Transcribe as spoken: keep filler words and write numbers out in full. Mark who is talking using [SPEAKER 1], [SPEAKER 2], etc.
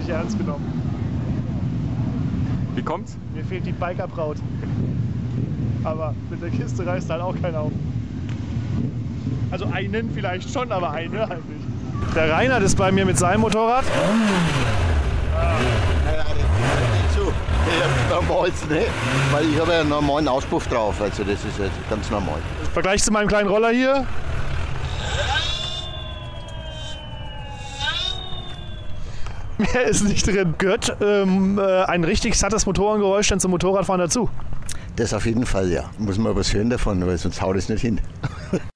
[SPEAKER 1] ernst genommen.
[SPEAKER 2] Wie kommt's?
[SPEAKER 1] Mir fehlt die Bikerbraut. Aber mit der Kiste reißt halt auch keiner auf. Also einen vielleicht schon, aber eine halt nicht. Der Reinhard ist bei mir mit seinem Motorrad.
[SPEAKER 3] Naja, das ist nicht so. Der normalste, ne? Weil ich habe ja einen normalen Auspuff drauf, also das ist jetzt ganz normal.
[SPEAKER 1] Im Vergleich zu meinem kleinen Roller hier. Mehr ist nicht drin. Gehört ähm, äh, ein richtig sattes Motorengeräusch denn zum Motorradfahren dazu?
[SPEAKER 3] Das auf jeden Fall, ja. Muss man was hören davon, weil sonst haut es nicht hin.